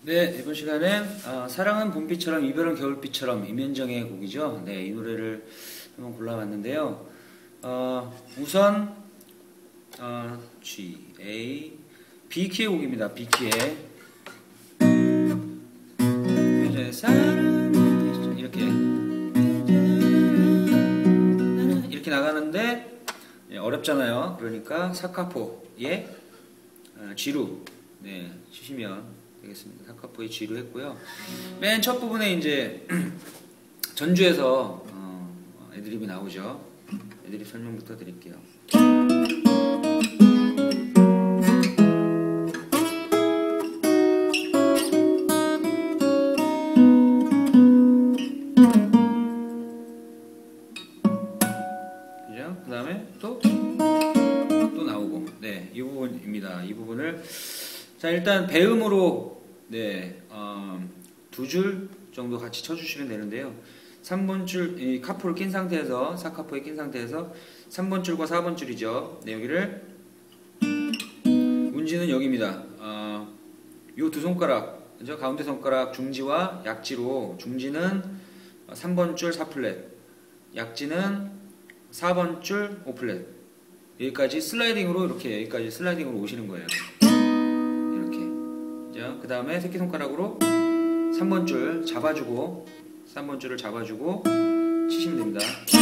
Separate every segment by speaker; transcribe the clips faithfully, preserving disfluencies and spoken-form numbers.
Speaker 1: 네, 이번 시간엔 어, 사랑은 봄비처럼 이별은 겨울비처럼 임현정의 곡이죠. 네, 이 노래를 한번 골라봤는데요. 어, 우선 어, G, A, B키의 곡입니다. B키의 이제 사랑은 이렇게 이렇게 나가는데 예, 어렵잖아요. 그러니까 사카포의 어, G로 네, 치시면 되겠습니다. 사카포의 G로 했고요. 맨 첫 부분에 이제 전주에서 어, 애드립이 나오죠. 애드립 설명부터 드릴게요. 그죠? 그 다음에 또, 또 나오고. 네, 이 부분입니다. 이 부분을 자, 일단 배음으로 네, 어, 두 줄 정도 같이 쳐주시면 되는데요. 삼 번 줄, 이 카포를 낀 상태에서, 사카포에 낀 상태에서 삼 번 줄과 사 번 줄이죠. 네, 여기를 운지는 여기입니다. 어, 요 두 손가락, 그죠? 가운데 손가락 중지와 약지로 중지는 삼 번 줄 사 플랫, 약지는 사 번 줄 오 플랫. 여기까지 슬라이딩으로 이렇게 여기까지 슬라이딩으로 오시는 거예요. 그 다음에 새끼손가락으로 삼 번 줄 잡아주고 삼 번 줄을 잡아주고 치시면 됩니다.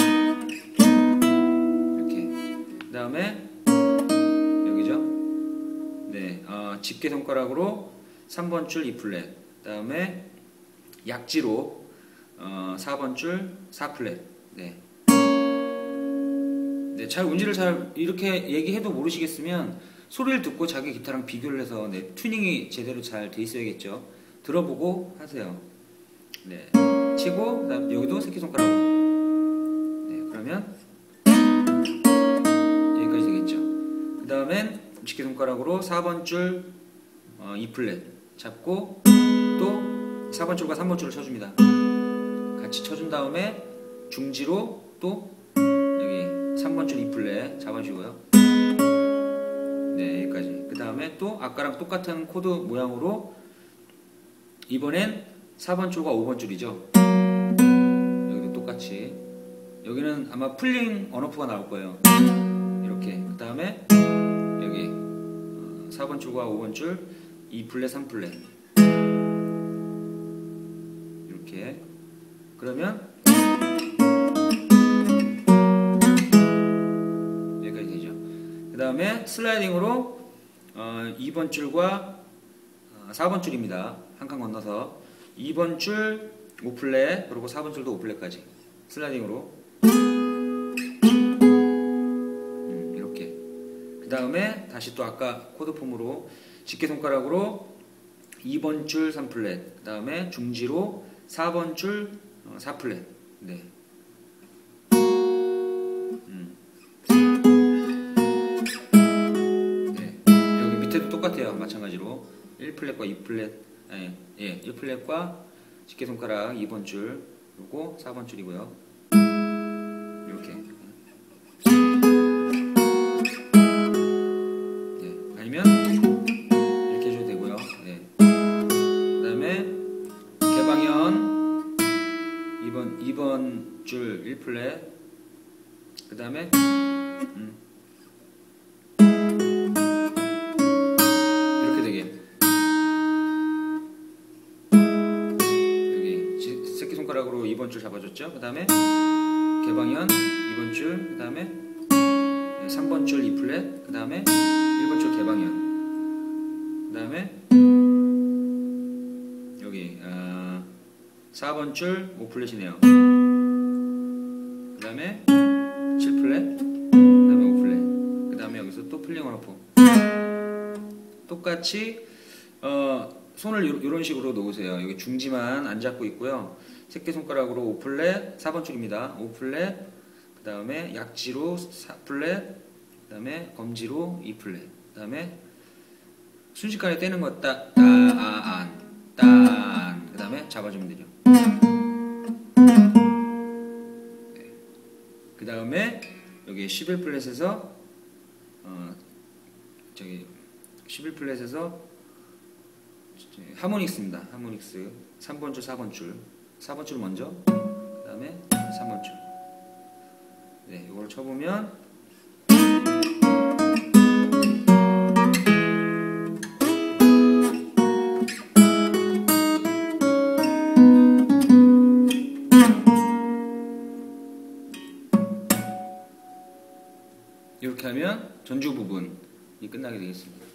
Speaker 1: 이렇게. 그 다음에 여기죠. 네, 어, 집게 손가락으로 삼 번 줄 이 플랫. 그 다음에 약지로 어, 사 번 줄 사 플랫. 네. 네, 잘 운지를 잘 이렇게 얘기해도 모르시겠으면 소리를 듣고 자기 기타랑 비교를 해서 네, 튜닝이 제대로 잘 돼 있어야겠죠. 들어보고 하세요. 네, 치고 그다음 여기도 새끼손가락으로. 네, 그러면 여기까지 되겠죠. 그 다음엔 집게손가락으로 사 번 줄 어, 이 플랫 잡고 또 사 번 줄과 삼 번 줄을 쳐줍니다. 같이 쳐준 다음에 중지로 또 여기 삼 번 줄 이 플랫 잡아주고요. 네, 여기까지. 그 다음에 또 아까랑 똑같은 코드 모양으로 이번엔 사 번 줄과 오 번 줄이죠. 여기도 똑같이. 여기는 아마 풀링 언오프가 나올 거예요. 이렇게. 그 다음에 여기 사 번 줄과 오 번 줄 이 플랫 삼 플랫 이렇게. 그러면 여기까지 되죠. 그 다음에 슬라이딩으로 어, 이 번 줄과 어, 사 번 줄입니다. 한 칸 건너서 이 번 줄 오 플랫 그리고 사 번 줄도 오 플랫까지 슬라이딩으로 음, 이렇게. 그 다음에 다시 또 아까 코드 폼으로 집게손가락으로 이 번 줄 삼 플랫 그 다음에 중지로 사 번 줄 어, 사 플랫. 네. 똑같아요. 마찬가지로 일 플랫과 이 플랫, 예, 예, 일 플랫과 집게손가락 이 번 줄, 요거 사 번 줄이고요. 이렇게. 네, 아니면 이렇게 해줘도 되고요. 네. 그 다음에 개방현 이 번, 이 번 줄 일 플랫, 그 다음에 음. 손가락으로 이 번 줄 잡아줬죠. 그 다음에 개방현 이 번 줄, 그 다음에 삼 번 줄 이 플랫, 그 다음에 일 번 줄 개방현, 그 다음에 여기 어, 사 번 줄 오 플랫이네요. 그 다음에 칠 플랫, 그 다음에 오 플랫, 그 다음에 여기서 또 풀링 언오프. 똑같이 어, 손을 이런 식으로 놓으세요. 여기 중지만 안 잡고 있고요. 새끼손가락으로 오 플랫, 사 번 줄입니다. 오 플랫, 그 다음에 약지로 사 플랫, 그 다음에 검지로 이 플랫, 그 다음에 순식간에 떼는 거 따, 따, 아, 안, 따, 안, 그 다음에 잡아주면 되죠. 네. 그 다음에 여기 십일 플랫에서 어, 저기 십일 플랫에서 하모닉스입니다. 하모닉스 삼 번 줄, 사 번 줄, 사 번 줄 먼저, 그 다음에 삼 번 줄. 네, 이걸 쳐보면 이렇게 하면 전주 부분이 끝나게 되겠습니다.